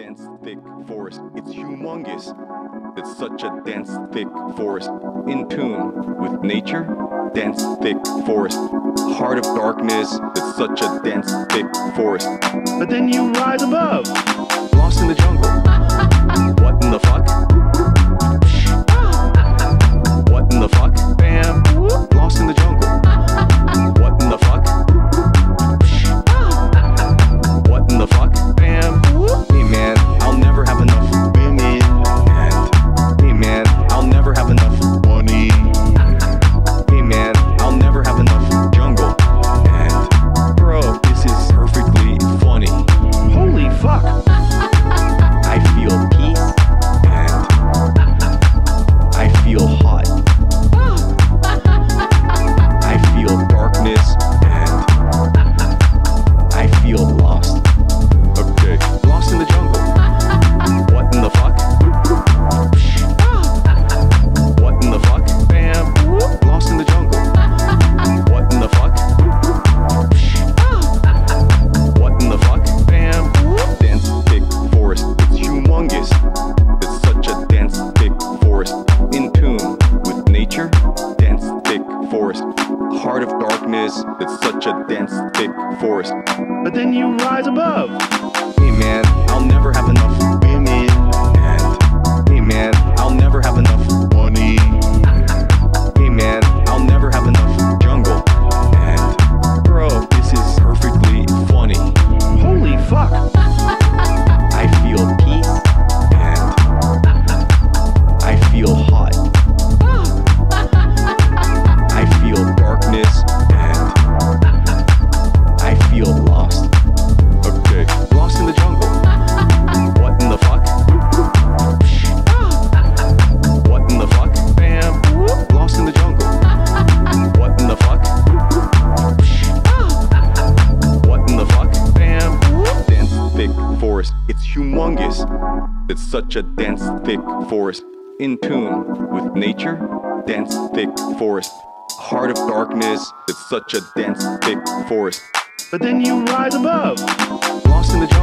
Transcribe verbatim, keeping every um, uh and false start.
dense, thick forest. It's humongous. It's such a dense, thick forest. In tune with nature, dense, thick forest. Heart of darkness. It's such a dense, thick forest. But then you rise above. Lost in the jungle. What in the fuck? What in the fuck? Bam. Lost in the jungle. What in the fuck? What in the fuck? Bam. Hey man, I'll never have enough women. And hey man, I'll never have enough money. Hey man, I'll never have enough jungle. And bro, this is perfectly funny. Holy fuck. I feel peace and I feel hot. I feel darkness and I feel lost. Okay, lost in the jungle. What in the fuck? What in the fuck? Bam. Lost in the jungle. What in the fuck? What in the fuck? Bam. Dense, thick forest. It's humongous. It's such a dense, thick forest. In tune with nature. Dense, thick forest. Heart of darkness. It's such a dense, thick forest. But then you rise above. Hey man, I'll never have enough women. And hey man, I'll never have enough money. Hey man, I'll never have enough jungle. And bro, this is perfectly funny. Holy fuck. I feel peace and I feel hot. I feel darkness and I feel lost. Okay, lost in the jungle. What in the fuck? What in the fuck? Bam. Lost in the jungle. What in the fuck? What in the fuck? Bam. Dense, thick forest. It's humongous. It's such a dense, thick forest. In tune with nature. Dense, thick forest. Heart of darkness. It's such a dense, thick forest. But then you rise above. Lost in the jungle.